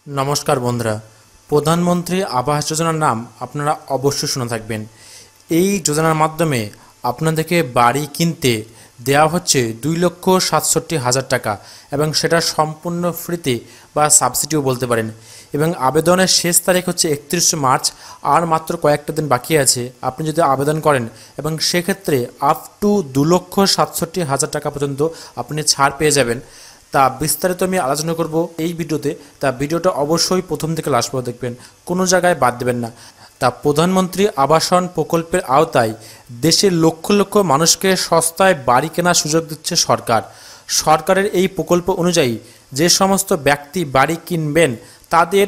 নমস্কার বন্ধুরা, প্রধানমন্ত্রী আবাস যোজনার নাম আপনারা অবশ্যই শুনে থাকবেন। এই যোজনার মাধ্যমে আপনাদেরকে বাড়ি কিনতে দেওয়া হচ্ছে 2,67,000 টাকা এবং সেটা সম্পূর্ণ ফ্রিতে বা সাবসিডিও বলতে পারেন। এবং আবেদনের শেষ তারিখ হচ্ছে 31 মার্চ। আর মাত্র কয়েকটা দিন বাকি আছে আপনি যদি আবেদন করেন, এবং সেক্ষেত্রে আপ টু 2,67,000 টাকা পর্যন্ত আপনি ছাড় পেয়ে যাবেন। তা বিস্তারিত আমি আলোচনা করব এই ভিডিওতে। তা ভিডিওটা অবশ্যই প্রথম থেকে লাস্ট পর্যন্ত দেখবেন, কোনো জায়গায় বাদ দেবেন না। তা প্রধানমন্ত্রী আবাসন প্রকল্পের আওতায় দেশের লক্ষ লক্ষ মানুষকে সস্তায় বাড়ি কেনার সুযোগ দিচ্ছে সরকার। সরকারের এই প্রকল্প অনুযায়ী যে সমস্ত ব্যক্তি বাড়ি কিনবেন তাদের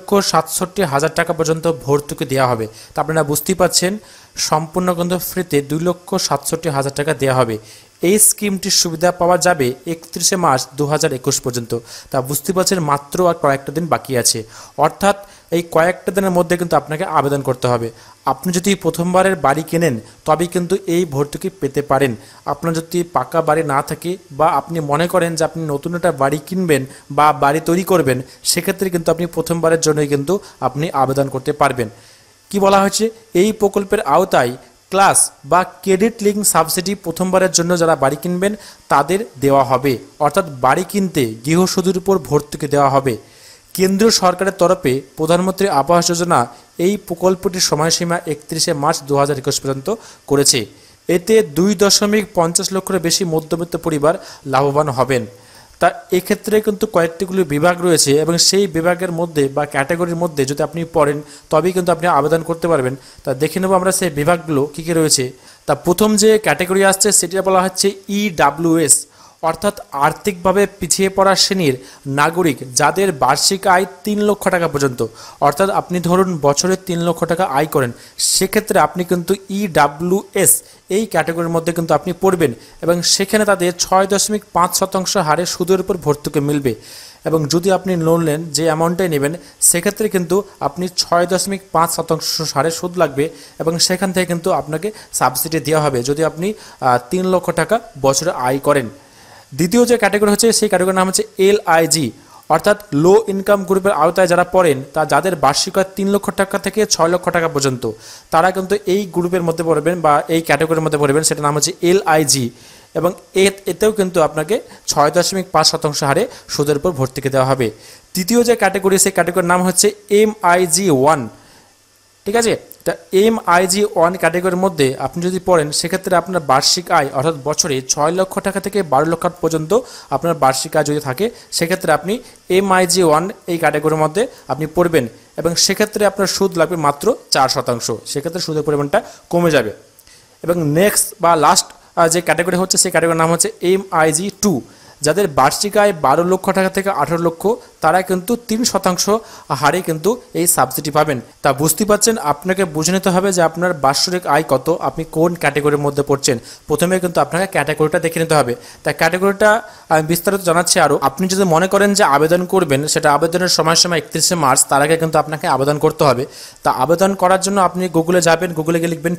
2,67,000 টাকা পর্যন্ত ভর্তুকি দেওয়া হবে। তা আপনারা বুঝতেই পারছেন, সম্পূর্ণ কিন্তু ফ্রিতে 2,67,000 টাকা দেওয়া হবে। এই স্কিমটির সুবিধা পাওয়া যাবে 31 মার্চ 2021 পর্যন্ত। তা বুঝতে পারছেন, মাত্র আর কয়েকটা দিন বাকি আছে। অর্থাৎ এই কয়েকটা দিনের মধ্যে কিন্তু আপনাকে আবেদন করতে হবে। আপনি যদি প্রথমবারের বাড়ি কেনেন তবেই কিন্তু এই ভর্তুকি পেতে পারেন। আপনার যদি পাকা বাড়ি না থাকে বা আপনি মনে করেন যে আপনি নতুন একটা বাড়ি কিনবেন বা বাড়ি তৈরি করবেন, সেক্ষেত্রে কিন্তু আপনি প্রথমবারের জন্যই কিন্তু আপনি আবেদন করতে পারবেন। কি বলা হয়েছে, এই প্রকল্পের আওতায় ক্লাস বা ক্রেডিট লিঙ্ক সাবসিডি প্রথমবারের জন্য যারা বাড়ি কিনবেন তাদের দেওয়া হবে। অর্থাৎ বাড়ি কিনতে গৃহসুদের উপর ভর্তুকি দেওয়া হবে। কেন্দ্রীয় সরকারের তরফে প্রধানমন্ত্রী আবাস যোজনা এই প্রকল্পটির সময়সীমা 31 মার্চ 2021 পর্যন্ত করেছে। এতে 2.50 লক্ষের বেশি মধ্যবিত্ত পরিবার লাভবান হবেন। তা এক্ষেত্রে কিন্তু কয়েকটিগুলি বিভাগ রয়েছে এবং সেই বিভাগের মধ্যে বা ক্যাটাগরির মধ্যে যদি আপনি পড়েন তবেই কিন্তু আপনি আবেদন করতে পারবেন। তা দেখে নেব আমরা সেই বিভাগগুলো কী কী রয়েছে। তা প্রথম যে ক্যাটাগরি আসছে সেটা বলা হচ্ছে EWS, অর্থাৎ আর্থিকভাবে পিছিয়ে পড়া শ্রেণীর নাগরিক যাদের বার্ষিক আয় 3 লক্ষ টাকা পর্যন্ত। অর্থাৎ আপনি ধরুন বছরে 3 লক্ষ টাকা আয় করেন, সেক্ষেত্রে আপনি কিন্তু EWS এই ক্যাটাগরির মধ্যে কিন্তু আপনি পড়বেন এবং সেখানে তাদের 6.5% হারে সুদের উপর ভর্তুকি মিলবে। এবং যদি আপনি লোন নেন, যে অ্যামাউন্টটাই নেবেন, সেক্ষেত্রে কিন্তু আপনি 6.5% হারে সুদ লাগবে এবং সেখান থেকে কিন্তু আপনাকে সাবসিডি দেওয়া হবে যদি আপনি 3 লক্ষ টাকা বছরে আয় করেন। দ্বিতীয় যে ক্যাটাগরি হচ্ছে সেই ক্যাটাগরির নাম হচ্ছে LIG, অর্থাৎ লো ইনকাম গ্রুপের আওতায় যারা পড়েন তা যাদের বার্ষিক আয় 3 লক্ষ টাকা থেকে 6 লক্ষ টাকা পর্যন্ত, তারা কিন্তু এই গ্রুপের মধ্যে পড়বেন বা এই ক্যাটাগরির মধ্যে পড়বেন। সেটার নাম হচ্ছে LIG এবং এতেও কিন্তু আপনাকে 6.5% হারে সুদের উপর ভর্তুকি দেওয়া হবে। তৃতীয় যে ক্যাটাগরি সেই ক্যাটাগরির নাম হচ্ছে MIG1। ঠিক আছে, তা MIG1 ক্যাটাগরির মধ্যে আপনি যদি পড়েন সেক্ষেত্রে আপনার বার্ষিক আয় অর্থাৎ বছরে 6 লক্ষ টাকা থেকে 12 লক্ষ পর্যন্ত আপনার বার্ষিক আয় যদি থাকে, সেক্ষেত্রে আপনি MIG1 এই ক্যাটাগরির মধ্যে আপনি পড়বেন এবং সেক্ষেত্রে আপনার সুদ লাগবে মাত্র 4%। সেক্ষেত্রে সুদের পরিমাণটা কমে যাবে। এবং নেক্সট বা লাস্ট যে ক্যাটাগরি হচ্ছে সেই ক্যাটাগরির নাম হচ্ছে MIG2, যাদের বার্ষিক আয় 12 লক্ষ টাকা থেকে 18 লক্ষ, তারা কিন্তু 3% হারে কিন্তু এই সাবসিডি পাবেন। তা বুঝতে পারছেন, আপনাকে বুঝে নিতে হবে যে আপনার বার্ষিক আয় কত, আপনি কোন ক্যাটাগরির মধ্যে পড়ছেন। প্রথমে কিন্তু আপনাকে ক্যাটাগরিটা দেখে নিতে হবে। তা ক্যাটাগরিটা আমি বিস্তারিত জানাচ্ছি আরও। আপনি যদি মনে করেন যে আবেদন করবেন, সেটা আবেদনের সময়সীমা 31 মার্চ, তার আগে কিন্তু আপনাকে আবেদন করতে হবে। তা আবেদন করার জন্য আপনি গুগলে যাবেন, গুগলে গিয়ে লিখবেন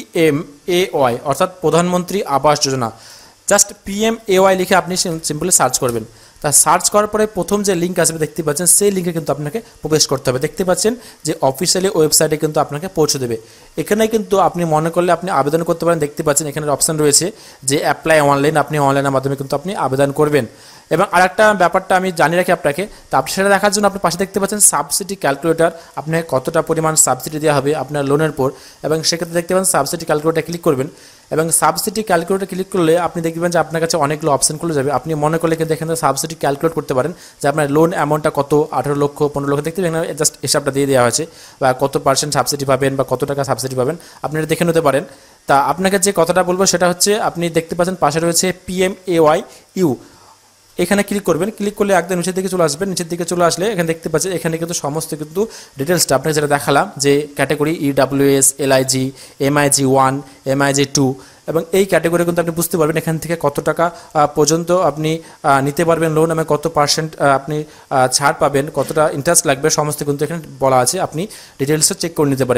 PMAY, অর্থাৎ প্রধানমন্ত্রী আবাস যোজনা। জাস্ট PMAY লিখে আপনি সিম্পলি সার্চ করবেন। তা সার্চ করার পরে প্রথম যে লিঙ্ক আসবে দেখতে পাচ্ছেন, সেই লিঙ্কে কিন্তু আপনাকে প্রবেশ করতে হবে। দেখতে পাচ্ছেন যে অফিসিয়ালি ওয়েবসাইটে কিন্তু আপনাকে পৌঁছে দেবে। এখানে কিন্তু আপনি মনে করলে আপনি আবেদন করতে পারেন। দেখতে পাচ্ছেন এখানে অপশান রয়েছে যে অ্যাপ্লাই অনলাইন, আপনি অনলাইনের মাধ্যমে কিন্তু আপনি আবেদন করবেন। এবং আরেকটা ব্যাপারটা আমি জানিয়ে রাখি আপনাকে, তা আপনি সেটা দেখার জন্য আপনি পাশে দেখতে পাচ্ছেন সাবসিডি ক্যালকুলেটর, আপনাকে কতটা পরিমাণ সাবসিডি দেওয়া হবে আপনার লোনের পর। এবং সেক্ষেত্রে দেখতে পাচ্ছেন সাবসিডি ক্যালকুলেটর ক্লিক করবেন এবং সাবসিডি ক্যালকুলেটর ক্লিক করলে আপনি দেখবেন যে আপনার কাছে অনেকগুলো অপশন খুলে যাবে। আপনি মনে করলে কিন্তু এখানে সাবসিডি ক্যালকুলেট করতে পারেন যে আপনার লোন অ্যামাউন্টটা কত, 18 লক্ষ 15 লক্ষ, দেখতে পাবেন জাস্ট হিসাবটা দিয়ে দেওয়া হয়েছে, বা কত % সাবসিডি পাবেন বা কত টাকা সাবসিডি পাবেন আপনি এটা দেখে নিতে পারেন। তা আপনাকে যে কথাটা বলবো সেটা হচ্ছে, আপনি দেখতে পাচ্ছেন পাশে রয়েছে PMAYU, এখানে ক্লিক করবেন। ক্লিক করলে একদম নিচের দিকে চলে আসবেন। নিচের দিকে চলে আসলে এখানে দেখতে পাচ্ছেন এখানে কিন্তু সমস্ত কিন্তু ডিটেলসটা আপনাকে যেটা দেখালাম, যে category EWS, LIG, MIG1, MIG2 এবং এই ক্যাটাগরি কিন্তু আপনি বুঝতে পারবেন এখান থেকে কত টাকা পর্যন্ত আপনি নিতে পারবেন লোন এবং কত % আপনি ছাড় পাবেন, কতটা ইন্টারেস্ট লাগবে, সমস্ত কিন্তু এখানে বলা আছে। আপনি ডিটেলসটা চেক করে নিতে পারেন।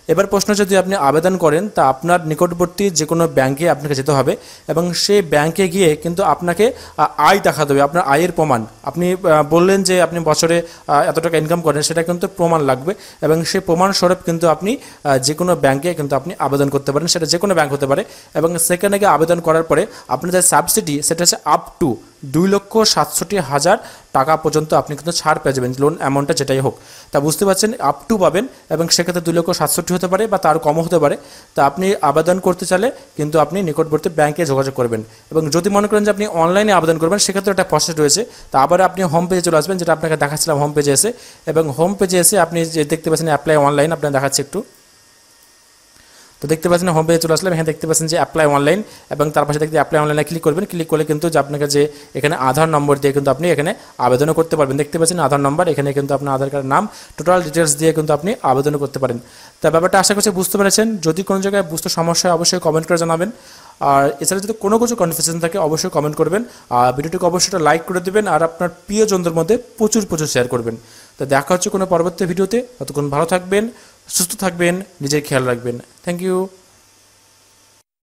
এবার প্রশ্ন, যদি আপনি আবেদন করেন তা আপনার নিকটবর্তী যে কোনো ব্যাংকে আপনাকে যেতে হবে এবং সেই ব্যাংকে গিয়ে কিন্তু আপনাকে আয় দেখাতে হবে, আপনার আয়ের প্রমাণ। আপনি বললেন যে আপনি বছরে এত টাকা ইনকাম করেন, সেটা কিন্তু প্রমাণ লাগবে এবং সেই প্রমাণস্বরূপ কিন্তু আপনি যে কোনো ব্যাংকে কিন্তু আপনি আবেদন করতে পারেন, সেটা যে কোনো ব্যাংক হতে পারে। এবং সেখানে গিয়ে আবেদন করার পরে আপনার যে সাবসিডি, সেটা হচ্ছে আপ টু 2,67,000 টাকা পর্যন্ত আপনি কিন্তু ছাড় পেয়ে যাবেন, লোন অ্যামাউন্টটা যেটাই হোক। তা বুঝতে পারছেন, আপ টু পাবেন এবং সেক্ষেত্রে 2,67,000 হতে পারে বা তার কমও হতে পারে। তা আপনি আবেদন করতে চাইলে কিন্তু আপনি নিকটবর্তী ব্যাংকে যোগাযোগ করবেন। এবং যদি মনে করেন যে আপনি অনলাইনে আবেদন করবেন, সেক্ষেত্রে একটা প্রসেস রয়েছে। তা আবার আপনি হোম পেজে চলে আসবেন, যেটা আপনাকে দেখাচ্ছিলাম হোম পেজে এসে। এবং হোম পেজে এসে আপনি যে দেখতে পাচ্ছেন অ্যাপ্লাই অনলাইন, আপনাকে দেখাচ্ছি একটু। তো দেখতে পাচ্ছেন হোম পেজে চলে আসলাম, এখানে দেখতে পাচ্ছেন যে অ্যাপ্লাই অনলাইন এবং তার পাশে দেখতে অ্যাপ্লাই অনলাইনে ক্লিক করবেন। ক্লিক করলে কিন্তু যে আপনাকে যে এখানে আধার নম্বর দিয়ে কিন্তু আপনি এখানে আবেদনও করতে পারবেন। দেখতে পাচ্ছেন আধার নম্বর, এখানে কিন্তু আপনার আধার কার্ডের নাম, টোটাল ডিটেলস দিয়ে কিন্তু আপনি আবেদনও করতে পারেন। তা ব্যাপারটা আশা করছি বুঝতে পেরেছেন। যদি কোনো জায়গায় বুঝতে সমস্যা হয় অবশ্যই কমেন্ট করে জানাবেন। আর এছাড়া যদি কোনো কিছু কনফিউশন থাকে অবশ্যই কমেন্ট করবেন। আর ভিডিওটিকে অবশ্যই লাইক করে দেবেন আর আপনার প্রিয়জনদের মধ্যে প্রচুর শেয়ার করবেন। তো দেখা হচ্ছে কোনো পরবর্তী ভিডিওতে। ততক্ষণ ভালো থাকবেন, সুস্থ থাকবেন, নিজের খেয়াল রাখবেন। Thank you.